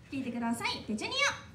聴いてください。ペチュニア。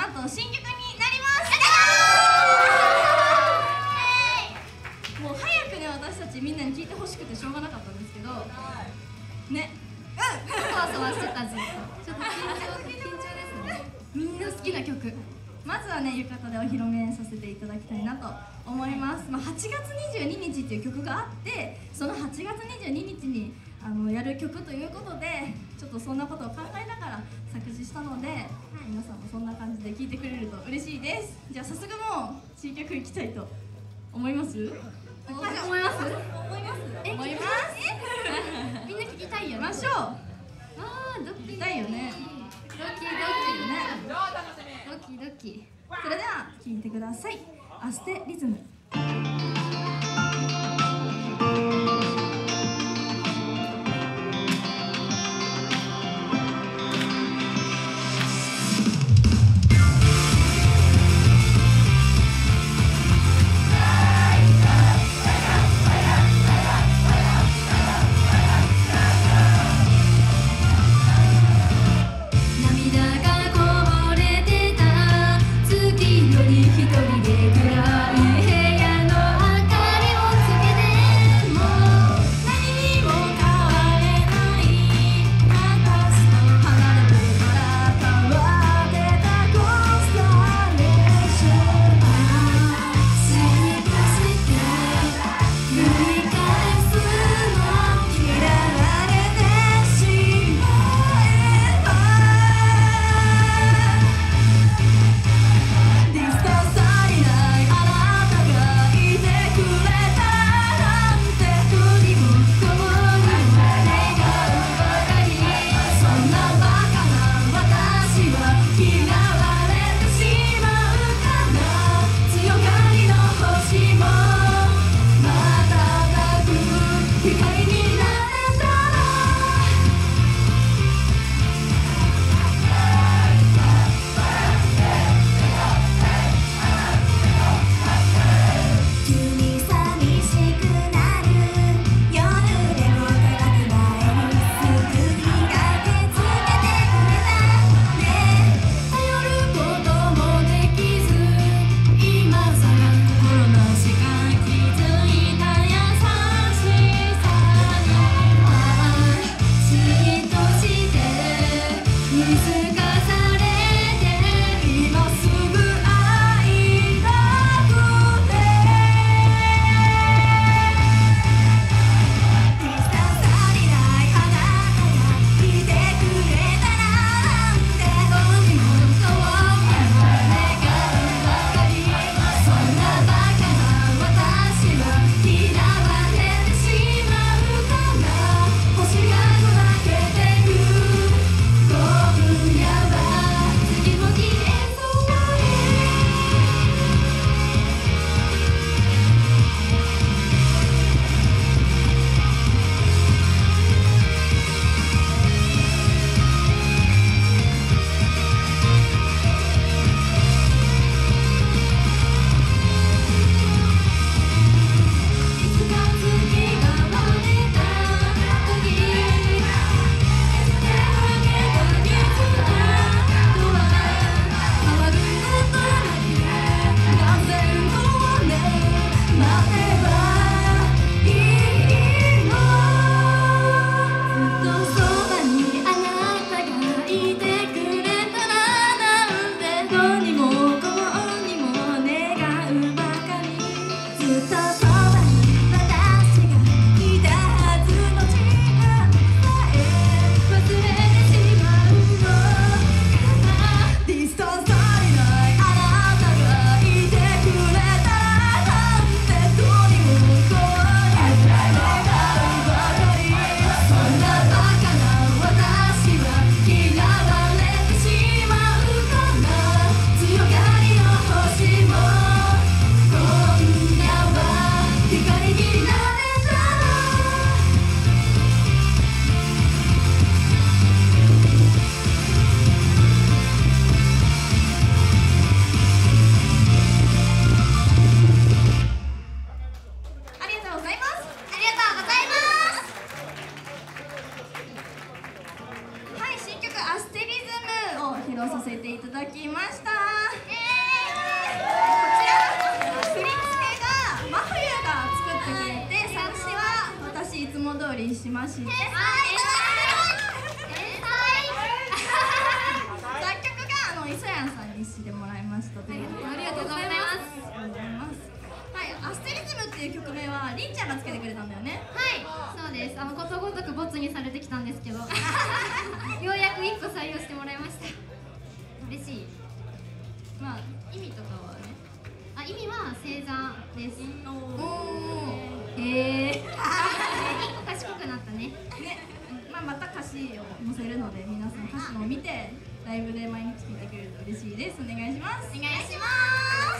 なんと新曲になります。もう早くね、私たちみんなに聴いてほしくてしょうがなかったんですけどね。そわそわしてた。ずっとちょっと緊張ですね。みんな好きな曲、まずはね、浴衣でお披露目させていただきたいなと思います。8月22日っていう曲があって、その8月22日にやる曲ということで、ちょっとそんなことを考えながら作詞したので、皆さんもそんな感じで聴いてくれると嬉しいです。じゃあ早速もう新曲いきたいと思います。思います。みんな聞きたいよ。ましょう。ドキたいよね。ドキ。それでは聴いてください。アステリズム。披露させていただきました。 しまして、作曲が磯谷さんにしてもらいましたということで、 ありがとうございます。 はい、アステリズムっていう曲名はりんちゃんがつけてくれたんだよね。 はい、そうです。ことごとくボツにされてきたんですけどようやく一歩採用してもらいました。嬉しい。 まあ意味とかはね、 意味は星座です。 おへえ一個賢くなったね。 また歌詞を載せるので、皆さん歌詞を見てライブで毎日聴いてくれると嬉しいです。お願いします。 お願いします。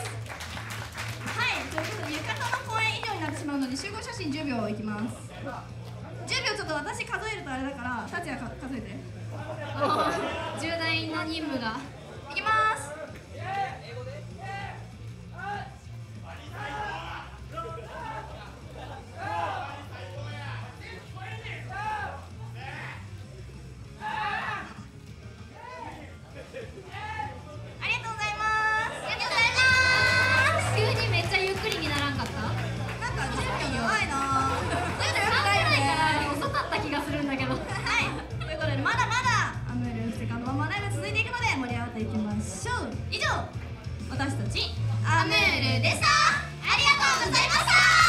はい、ということで浴衣の公演以上になってしまうので、集合写真10秒いきます。10秒ちょっと私数えるとあれだから、達也数えて。 重大な任務が。 いきます。以上、私たちアムールでした。ありがとうございました。